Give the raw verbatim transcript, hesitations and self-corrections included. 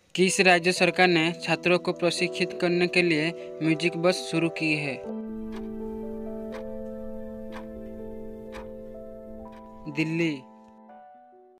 किस राज्य सरकार ने छात्रों को प्रशिक्षित करने के लिए म्यूजिक बस शुरू की है? दिल्ली।